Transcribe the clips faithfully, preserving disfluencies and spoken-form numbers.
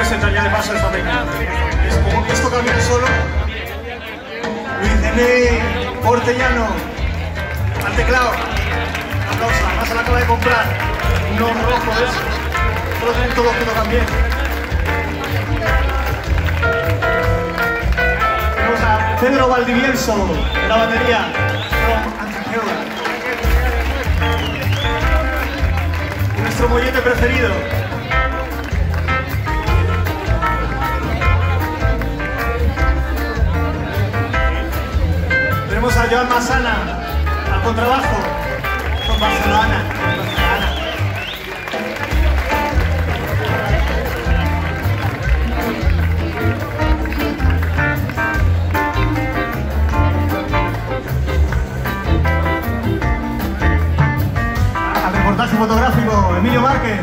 presentar ya de paso esta peña. Esto camina solo. Luis N. Portellano, al teclado. Aplausos, además se la acaba de comprar. Unos rojos de esos. Solo tienen todos que tocan bien. Tenemos a Pedro Valdivieso en la batería. From Antequera. Nuestro mollete preferido. Tenemos a Joan Massana al contrabajo con Barcelona. Al reportaje fotográfico, Emilio Márquez.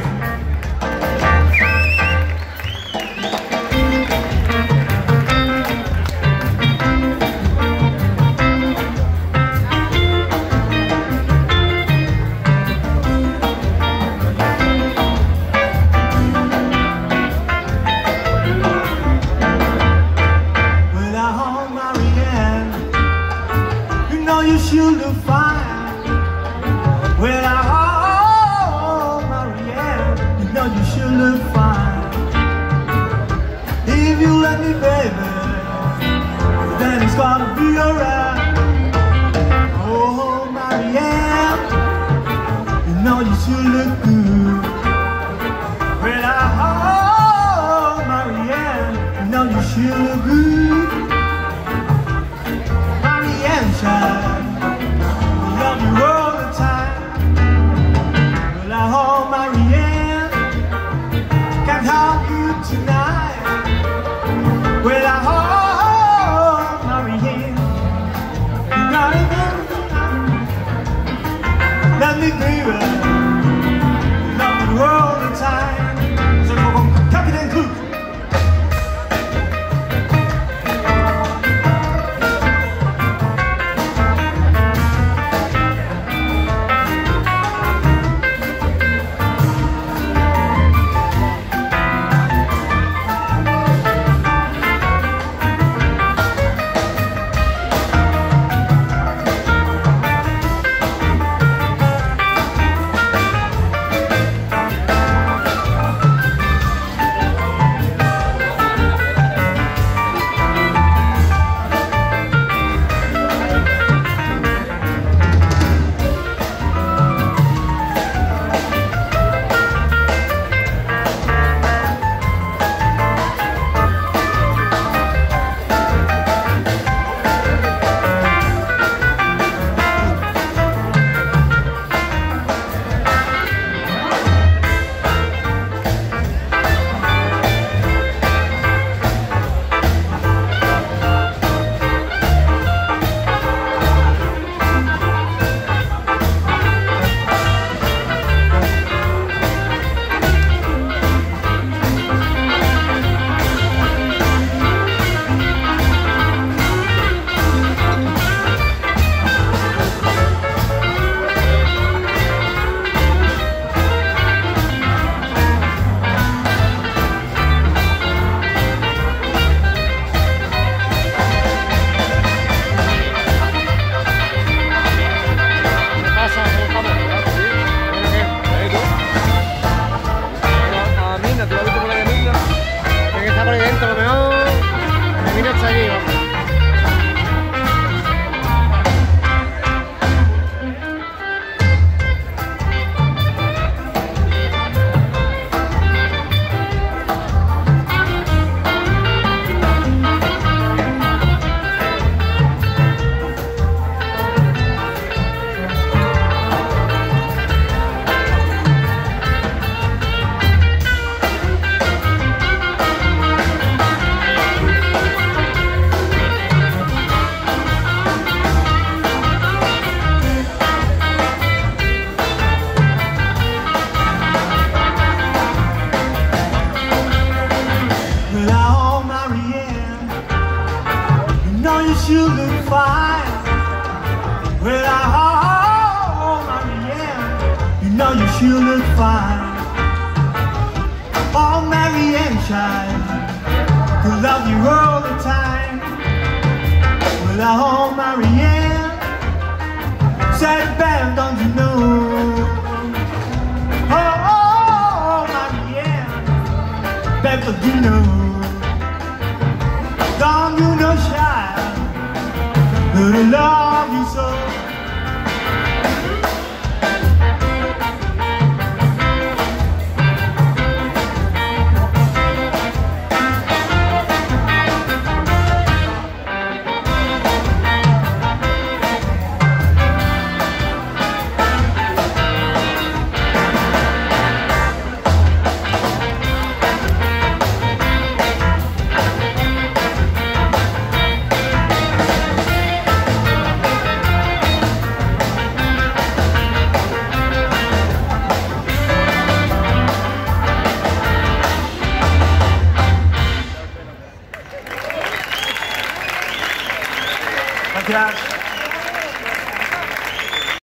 you look fine. Oh, Marianne child, could love you all the time. Well, oh, Marianne, said Ben, don't you know? Oh, oh, Marianne, Ben, don't you know? Don't you know, child, that I love you so? Gracias.